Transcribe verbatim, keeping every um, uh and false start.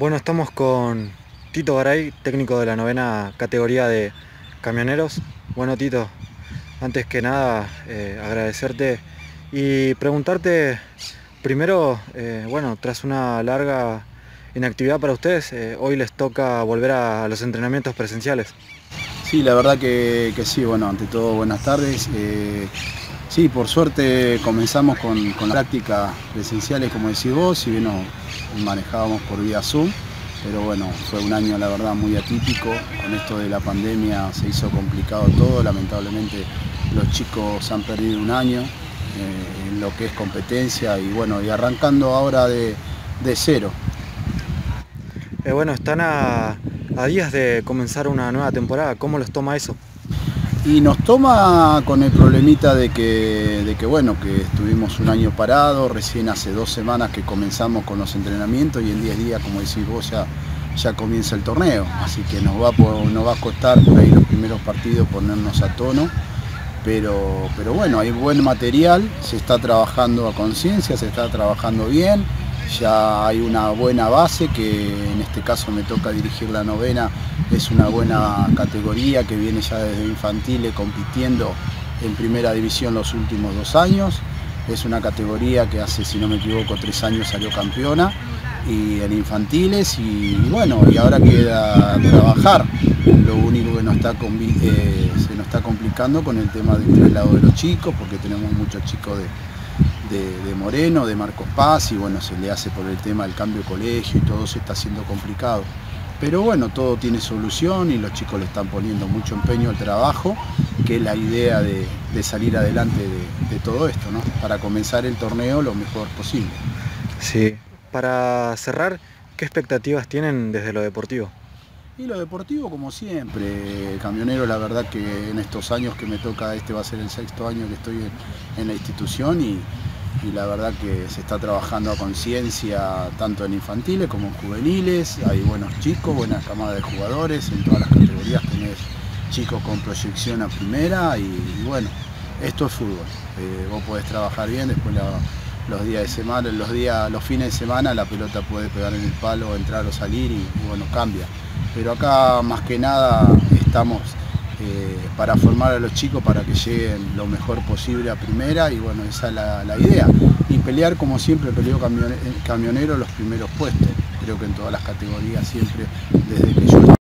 Bueno, estamos con Tito Garay, técnico de la novena categoría de camioneros. Bueno, Tito, antes que nada eh, agradecerte y preguntarte primero, eh, bueno, tras una larga inactividad para ustedes, eh, hoy les toca volver a los entrenamientos presenciales. Sí, la verdad que, que sí, bueno, ante todo buenas tardes. Eh, sí, por suerte comenzamos con, con las prácticas presenciales, como decís vos, si bien nos manejábamos por vía Zoom, pero bueno, fue un año la verdad muy atípico. Con esto de la pandemia se hizo complicado todo, lamentablemente los chicos han perdido un año eh, en lo que es competencia y bueno, y arrancando ahora de, de cero. Eh, bueno, están a, a días de comenzar una nueva temporada. ¿Cómo los toma eso? Y nos toma con el problemita de que, de que, bueno, que estuvimos un año parado, recién hace dos semanas que comenzamos con los entrenamientos y en diez días, como decís vos, ya, ya comienza el torneo. Así que nos va, nos va a costar por ahí los primeros partidos ponernos a tono, pero, pero bueno, hay buen material, se está trabajando a conciencia, se está trabajando bien. Ya hay una buena base, que en este caso me toca dirigir la novena, es una buena categoría que viene ya desde infantiles compitiendo en primera división los últimos dos años. Es una categoría que hace, si no me equivoco, tres años salió campeona y en infantiles y, y bueno, y ahora queda trabajar. Lo único que nos está, eh, se nos está complicando con el tema del traslado de los chicos, porque tenemos muchos chicos de De, de Moreno, de Marcos Paz, y bueno, se le hace por el tema del cambio de colegio y todo se está haciendo complicado. Pero bueno, todo tiene solución y los chicos le están poniendo mucho empeño al trabajo, que es la idea de, de salir adelante de, de todo esto, ¿no? Para comenzar el torneo lo mejor posible. Sí. Para cerrar, ¿qué expectativas tienen desde lo deportivo? Y lo deportivo, como siempre, camionero, la verdad que en estos años que me toca, este va a ser el sexto año que estoy en, en la institución y, y la verdad que se está trabajando a conciencia tanto en infantiles como en juveniles. Hay buenos chicos, buenas camadas de jugadores, en todas las categorías tenés chicos con proyección a primera y, y bueno, esto es fútbol. Eh, vos podés trabajar bien, después la, los días de semana, los días, los fines de semana la pelota puede pegar en el palo, entrar o salir y, y bueno, cambia. Pero acá más que nada estamos eh, para formar a los chicos para que lleguen lo mejor posible a primera y bueno, esa es la, la idea. Y pelear como siempre peleó camionero los primeros puestos. Creo que en todas las categorías siempre, desde que yo